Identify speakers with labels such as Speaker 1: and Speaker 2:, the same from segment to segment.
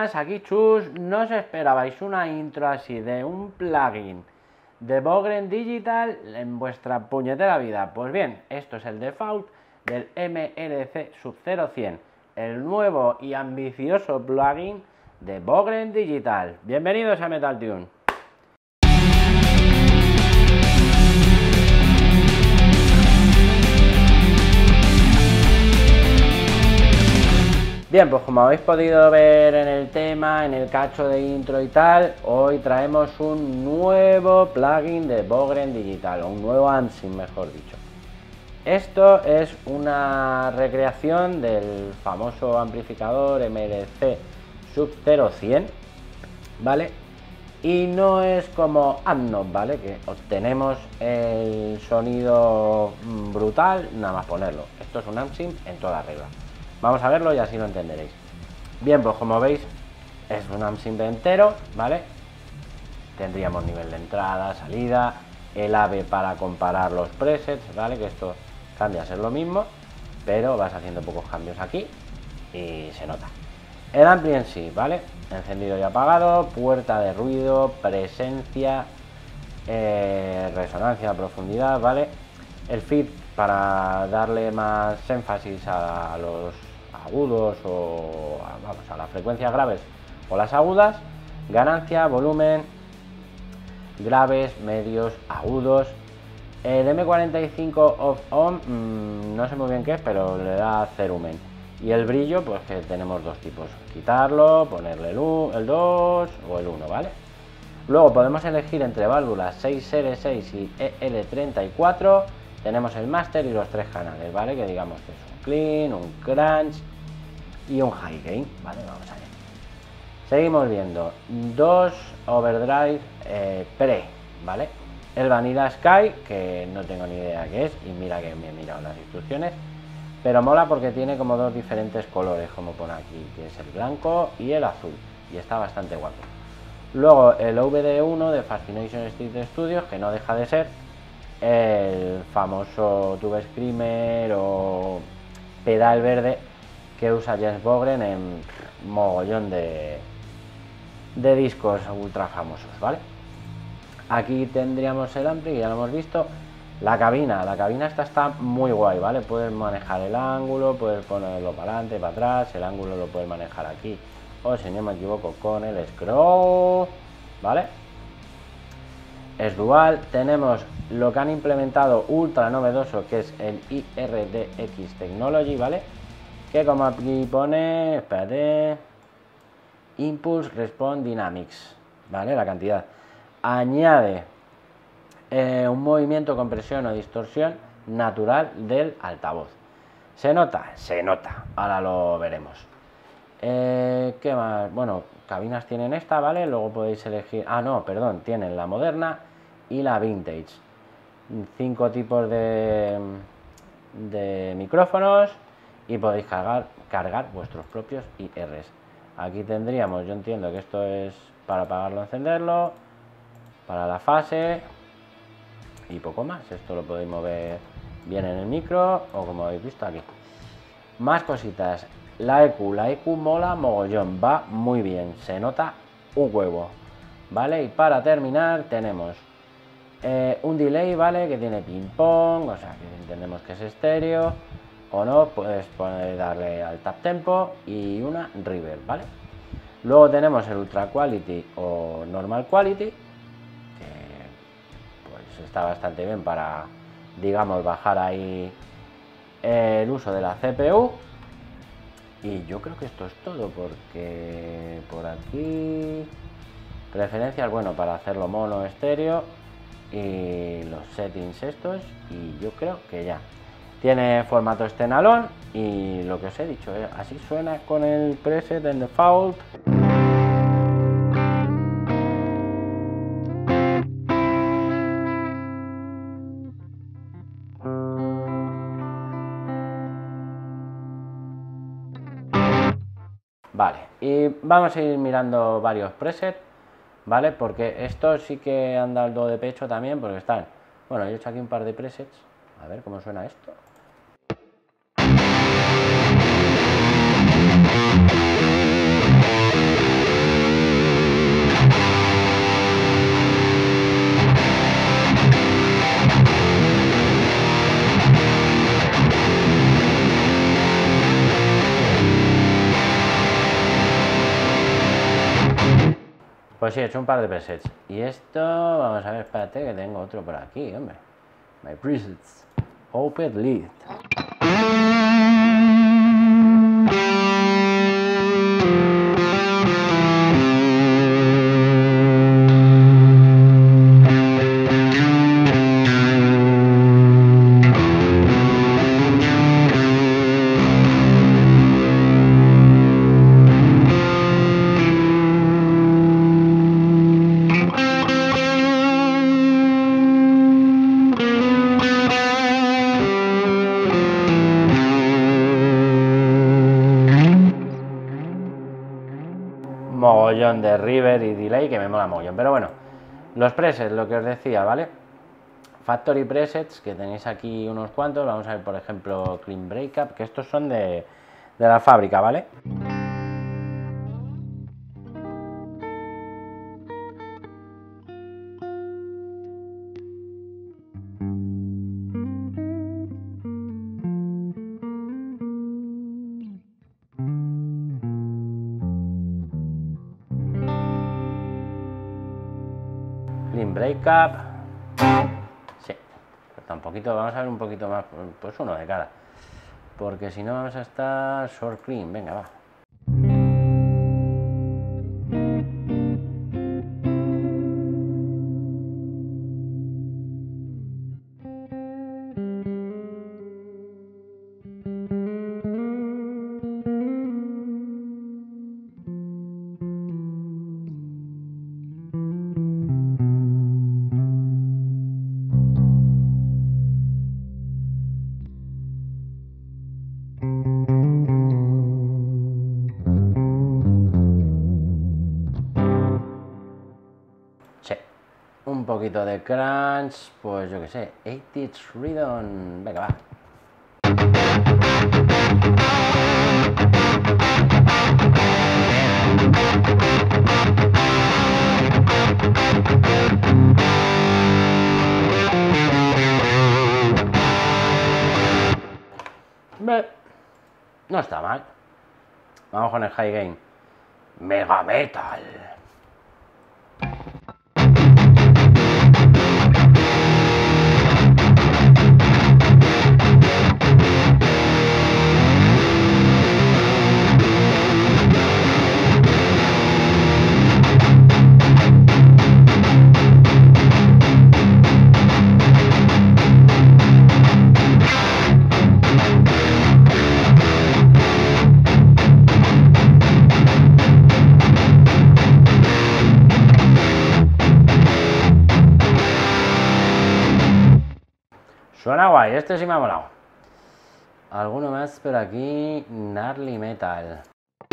Speaker 1: buenas, aquí Chus. ¿No os esperabais una intro así de un plugin de Bogren Digital en vuestra puñetera vida? Pues bien, esto es el default del MLC Sub 0100, el nuevo y ambicioso plugin de Bogren Digital. Bienvenidos a Metal Tune. Bien, pues como habéis podido ver en el tema, en el cacho de intro y tal, hoy traemos un nuevo plugin de Bogren Digital, o un nuevo AMSIM mejor dicho. Esto es una recreación del famoso amplificador MLC Sub 0100, ¿vale? Y no es como Amnob, ¿vale? Que obtenemos el sonido brutal nada más ponerlo. Esto es un AMSIM en toda regla. Vamos a verlo y así lo entenderéis. Bien, pues como veis es un AMSIM entero, ¿vale? Tendríamos nivel de entrada, salida, el AVE para comparar los presets, ¿vale? Que esto cambia a ser lo mismo, pero vas haciendo pocos cambios aquí y se nota. El ampli en sí, ¿vale? Encendido y apagado, puerta de ruido, presencia, resonancia, profundidad, ¿vale? El feed para darle más énfasis a los agudos o a las frecuencias graves o las agudas, ganancia, volumen, graves, medios, agudos. El M45 off-on, no sé muy bien qué es, pero le da cerumen. Y el brillo, pues que tenemos dos tipos, quitarlo, ponerle el 2 o el 1, ¿vale? Luego podemos elegir entre válvulas 6L6 y EL34. Tenemos el master y los tres canales, ¿vale? Que digamos que es un clean, un crunch y un high gain, ¿vale? Vamos a ver. Seguimos viendo dos overdrive pre, ¿vale? El Vanilla Sky, que no tengo ni idea qué es, y mira que me he mirado las instrucciones, pero mola porque tiene como dos diferentes colores, como pone aquí, que es el blanco y el azul, y está bastante guapo. Luego el VD1 de Fascination Street Studios, que no deja de ser el famoso Tube Screamer o pedal verde que usa Jens Bogren en mogollón de discos ultra famosos, ¿vale? Aquí tendríamos el ampli, que ya lo hemos visto. La cabina esta está muy guay, ¿vale? Puedes manejar el ángulo, puedes ponerlo para adelante, para atrás, el ángulo lo puedes manejar aquí, o si no me equivoco con el scroll, ¿vale? Es dual. Tenemos lo que han implementado ultra novedoso, que es el IRDX Technology, ¿vale? Que como aquí pone, espérate, Impulse Response Dynamics, ¿vale? La cantidad. Añade un movimiento, compresión o distorsión natural del altavoz. ¿Se nota? Se nota. Ahora lo veremos. ¿Qué más? Bueno, cabinas tienen esta, ¿vale? Luego podéis elegir... Ah, no, perdón. Tienen la moderna y la vintage. 5 tipos de micrófonos y podéis cargar vuestros propios IRs. Aquí tendríamos, yo entiendo que esto es para apagarlo, encenderlo, para la fase y poco más. Esto lo podéis mover bien en el micro o como habéis visto aquí. Más cositas. La EQ mola mogollón, va muy bien, se nota un huevo, ¿vale? Y para terminar tenemos un delay, ¿vale? Que tiene ping pong, o sea que entendemos que es estéreo o no, puedes darle al tap tempo y una reverb, ¿vale? Luego tenemos el ultra quality o normal quality, que pues está bastante bien para, digamos, bajar ahí el uso de la CPU. Y yo creo que esto es todo, porque por aquí preferencias, bueno, para hacerlo mono, estéreo y los settings estos, y yo creo que ya. Tiene formato standalone y lo que os he dicho, así suena con el preset en default. Vale, y vamos a ir mirando varios presets, ¿vale? Porque estos sí que han dado de pecho también, porque están... Bueno, yo he hecho aquí un par de presets, a ver cómo suena esto. Pues sí, he hecho un par de presets. Y esto, vamos a ver, espérate que tengo otro por aquí, hombre. My presets. Open lead. Mogollón de river y delay que me mola mogollón. Pero bueno, los presets, lo que os decía, ¿vale? Factory presets, que tenéis aquí unos cuantos. Vamos a ver, por ejemplo, Clean Breakup, que estos son de la fábrica, ¿vale? Clean Breakup. Sí, falta un poquito, vamos a ver un poquito más, pues uno de cada. Porque si no vamos a estar short clean, venga, va. Sí, un poquito de crunch, pues yo que sé, 80's Rhythm, venga, va. No está mal. Vamos con el high gain. Mega metal. Suena guay, este sí me ha molado. Alguno más por aquí, Gnarly Metal.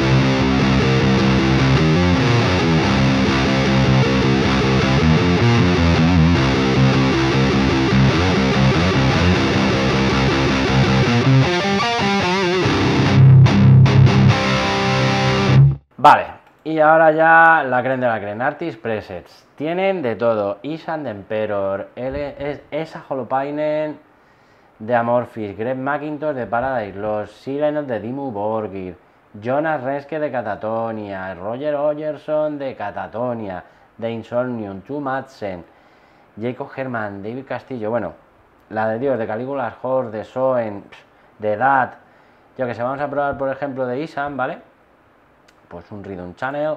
Speaker 1: Vale, y ahora ya la creen de la creen, Artist Presets. Tienen de todo, Isan de Emperor, Esa Holopainen de Amorphis, Greg McIntosh de Paradise Lost, Sirenos de Dimmu Borgir, Jonas Reske de Catatonia, Roger Hodgerson de Catatonia, de Insomnium, Tu Madsen, Jacob Herman, David Castillo, bueno, la de Dios, de Caligula's Horse, de Soen, de Dat, yo que sé, vamos a probar por ejemplo de Isan, ¿vale? Pues un Rhythm Channel.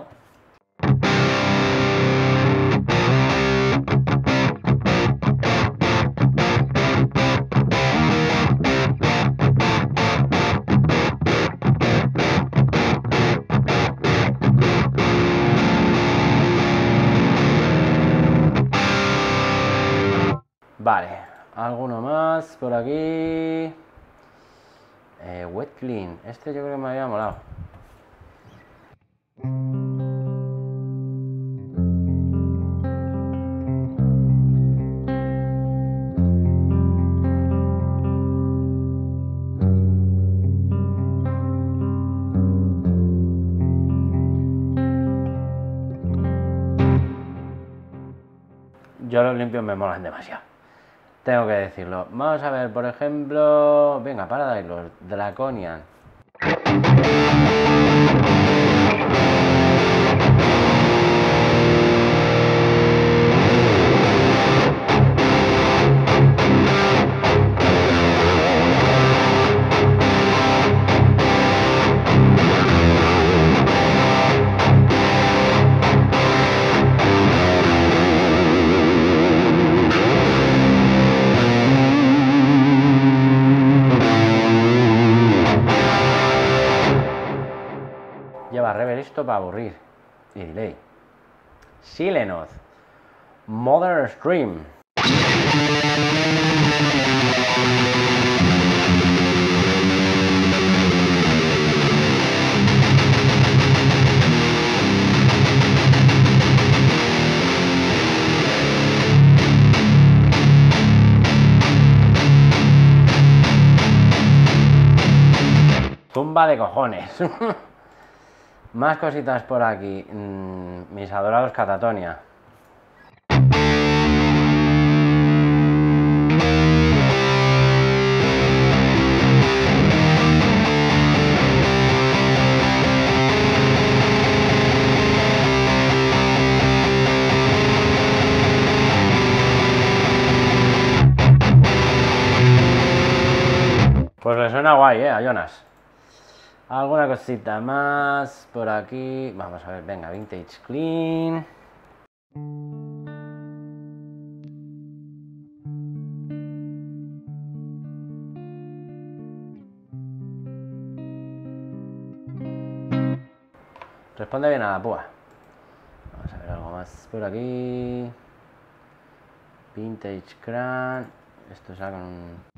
Speaker 1: Vale, alguno más por aquí. Wet Clean, este yo creo que me había molado. Yo los limpios me molan demasiado. Tengo que decirlo. Vamos a ver, por ejemplo... Venga, Paradise Lost, Draconian. va, Reveristo para aburrir. Y delay. Silenoth. Modern Stream. Zumba de cojones. Más cositas por aquí. Mis adorados Catatonia. Pues le suena guay, a Jonas. Alguna cosita más por aquí. Vamos a ver, venga, Vintage Clean. Responde bien a la púa. Vamos a ver algo más por aquí. Vintage Cran. Esto será con un...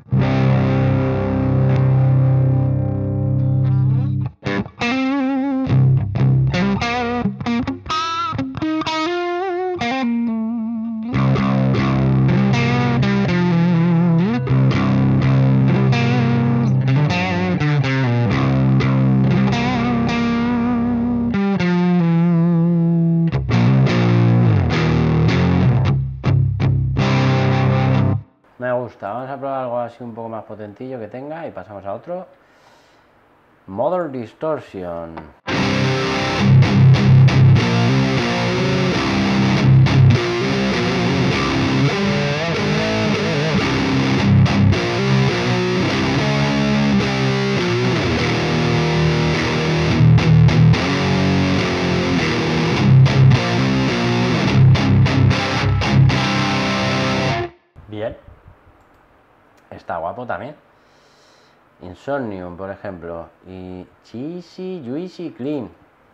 Speaker 1: Me gusta, vamos a probar algo así un poco más potentillo que tenga y pasamos a otro. Modern Distortion. Bien. Está guapo también. Insomnium, por ejemplo. Y Cheesy, Juicy, Clean.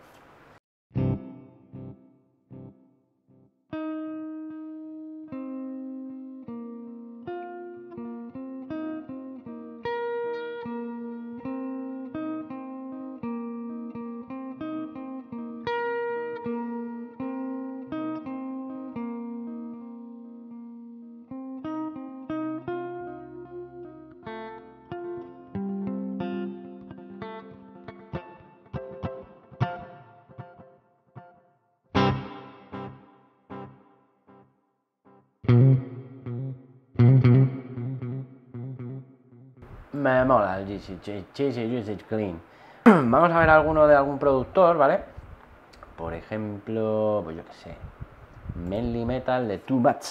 Speaker 1: Me mola el Juicy Clean. Vamos a ver alguno de algún productor, ¿vale? Por ejemplo, pues yo qué sé. Manly Metal de Tubatse.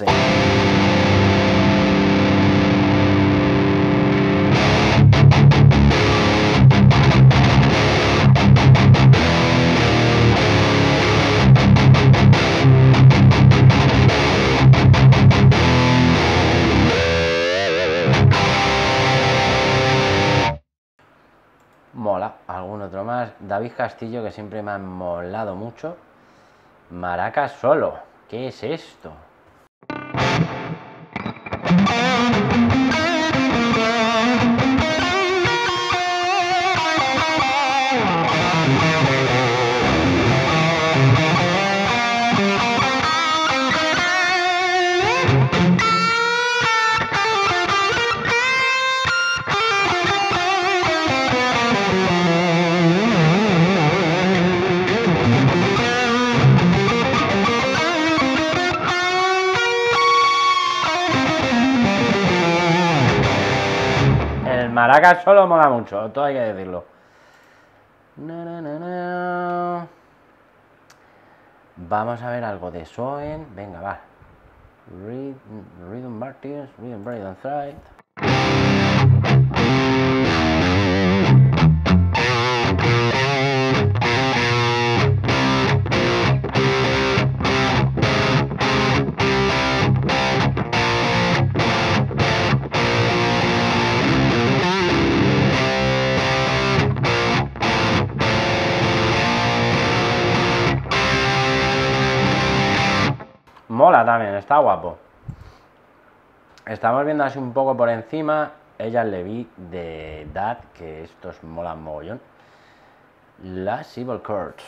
Speaker 1: Mola, algún otro más. David Castillo, que siempre me ha molado mucho. Maracas Solo. ¿Qué es esto? Maracas Solo mola mucho, todo hay que decirlo. Vamos a ver algo de Soen. Venga, va. Rhythm Martins, Rhythm Bride and Thrive. mola también, está guapo. Estamos viendo así un poco por encima. Ella le vi de Dad, que estos molan mogollón. Las Evil Chords.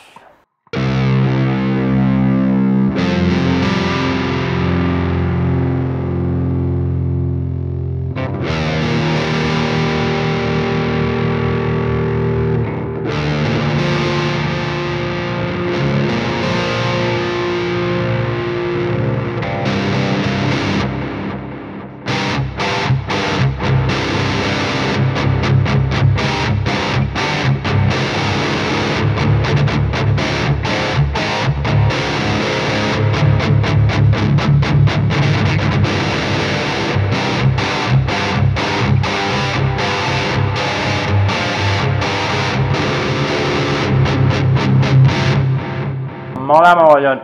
Speaker 1: Mola mogollón.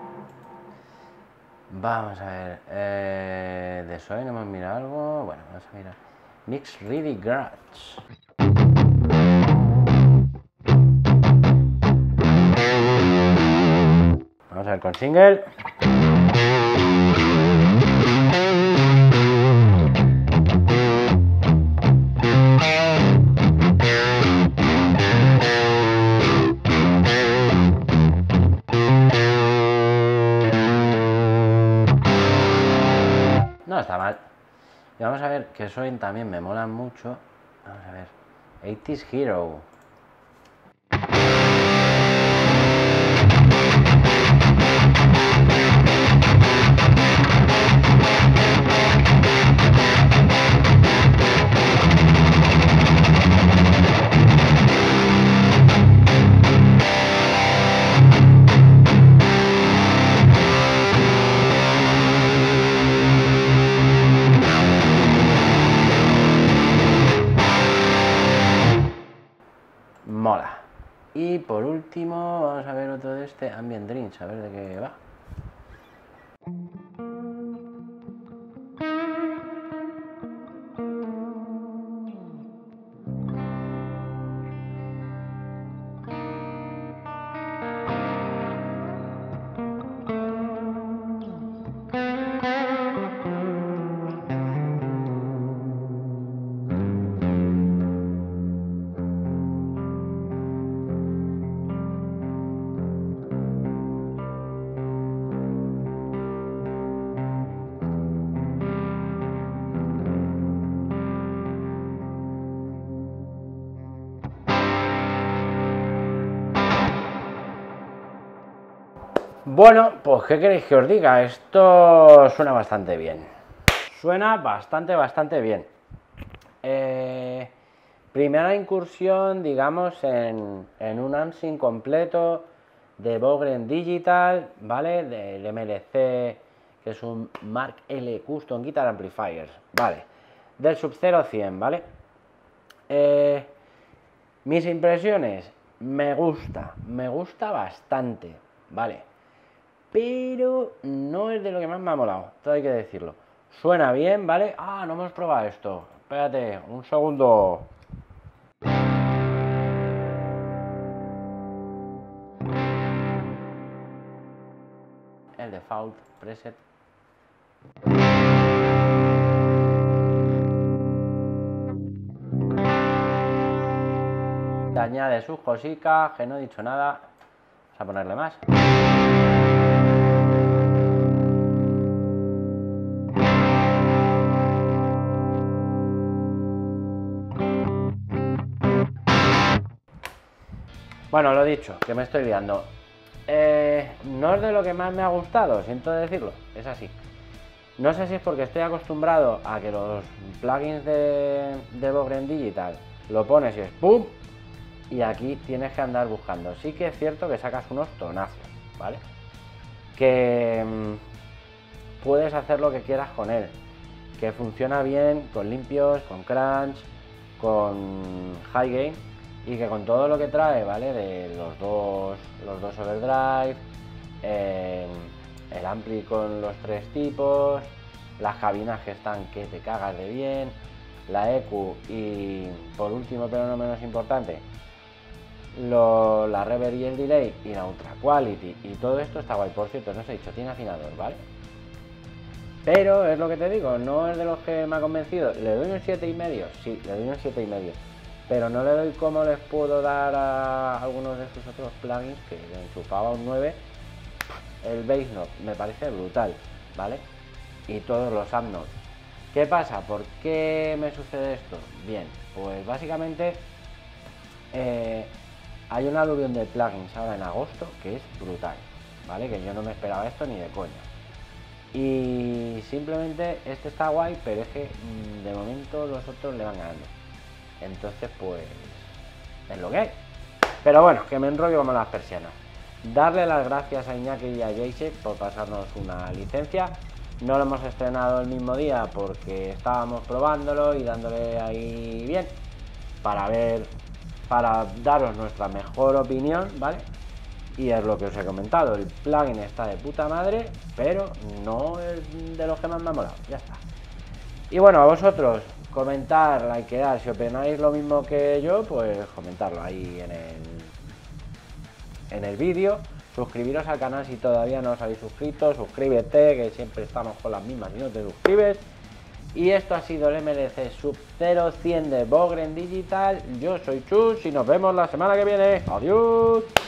Speaker 1: Vamos a ver. De Soy no hemos mirado algo. Bueno, vamos a mirar. Mix Really Grudge. Vamos a ver con single. No está mal. Y vamos a ver que Soin también me mola mucho. Vamos a ver. 80's Hero. Mola. Y por último, vamos a ver otro de este Ambient Dreams, a ver de qué va. Bueno, pues ¿qué queréis que os diga? Esto suena bastante bien. Suena bastante bien. Primera incursión, digamos, en un unboxing completo de Bogren Digital, ¿vale? Del MLC, que es un Mark L Custom Guitar Amplifiers, ¿vale? Del Sub-Zero 100, ¿vale? Mis impresiones, me gusta bastante, ¿vale? Pero no es de lo que más me ha molado, todo hay que decirlo. Suena bien, ¿vale? Ah, no hemos probado esto. Espérate, un segundo. El default preset. Te añade sus cositas, que no he dicho nada. Vamos a ponerle más. Bueno, lo dicho, que me estoy liando. No es de lo que más me ha gustado, siento decirlo, es así. No sé si es porque estoy acostumbrado a que los plugins de Bogren Digital lo pones y es ¡pum! Y aquí tienes que andar buscando. Sí que es cierto que sacas unos tonazos, ¿vale? Que puedes hacer lo que quieras con él. Que funciona bien con limpios, con crunch, con high gain. Y que con todo lo que trae, ¿vale? De los dos overdrive, el ampli con los tres tipos, las cabinas que están que te cagas de bien, la EQ y, por último pero no menos importante, la reverb y el delay y la ultra quality, y todo esto está guay. Por cierto, no os he dicho, tiene afinador, ¿vale? Pero es lo que te digo, no es de los que me ha convencido. ¿Le doy un 7,5? Sí, le doy un 7,5. Pero no le doy como les puedo dar a algunos de sus otros plugins, que le enchufaba un 9. El Bass Note me parece brutal, ¿vale? Y todos los Amp Notes. ¿Qué pasa? ¿Por qué me sucede esto? Bien, pues básicamente hay un aluvión de plugins ahora en agosto que es brutal, ¿vale? Que yo no me esperaba esto ni de coña. Y simplemente este está guay, pero es que de momento los otros le van ganando. Entonces pues es lo que hay. Pero bueno, que me enrollo como las persianas. Darle las gracias a Iñaki y a Jayce por pasarnos una licencia. No lo hemos estrenado el mismo día porque estábamos probándolo y dándole ahí bien para ver, para daros nuestra mejor opinión, ¿vale? Y es lo que os he comentado, el plugin está de puta madre, pero no es de los que más me ha molado, ya está. Y bueno, a vosotros, comentar, likear, si opináis lo mismo que yo, pues comentarlo ahí en el vídeo. Suscribiros al canal si todavía no os habéis suscrito, suscríbete, que siempre estamos con las mismas si no te suscribes. Y esto ha sido el MLC Sub 0100 de Bogren Digital. Yo soy Chus y nos vemos la semana que viene. Adiós.